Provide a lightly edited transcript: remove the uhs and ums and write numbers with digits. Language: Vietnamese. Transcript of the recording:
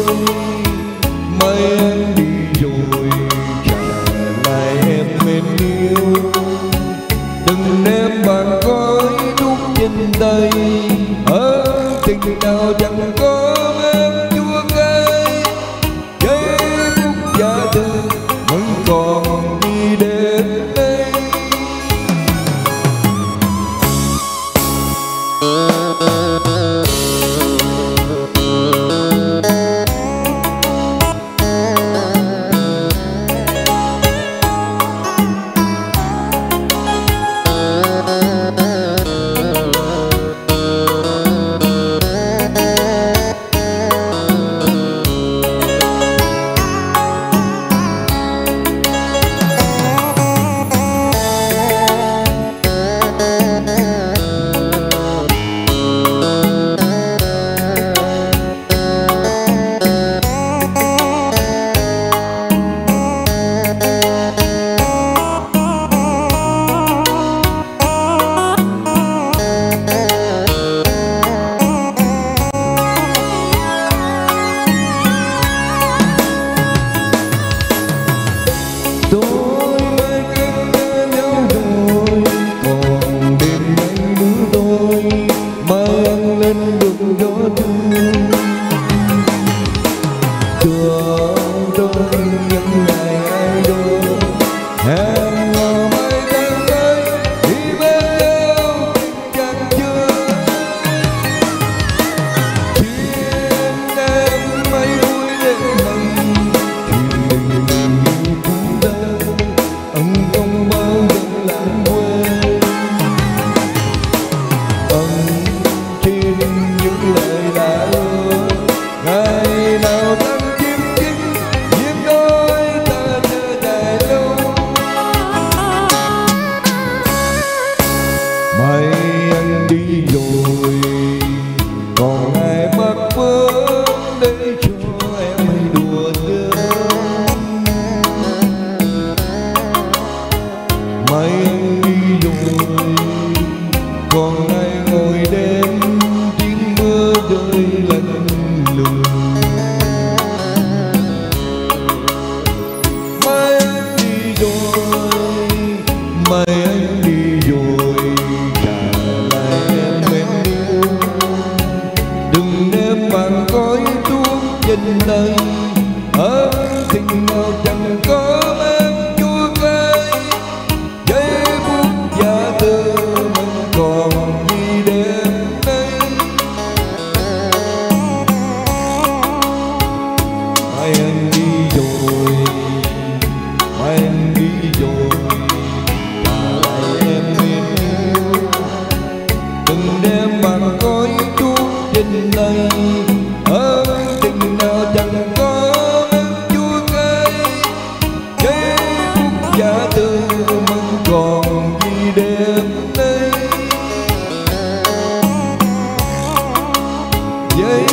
mai anh đi rồi trả lại em mến yêu. Đừng đem bàn gói đúc trên tay, ở tình nào chẳng có em chua cay. Giây phút giá từ vẫn còn đi đến đây. Ở tình nào chẳng có em chua cay. Giây phút giá từ mình còn gì đêm nay. Mai anh đi rồi, mai anh đi rồi, trả lại em mến yêu. Đừng đem bàn gói thuốc trên tay, ở tình nào chẳng có em chua cay. Giây phút giá từ mình còn gì đêm nay. Giây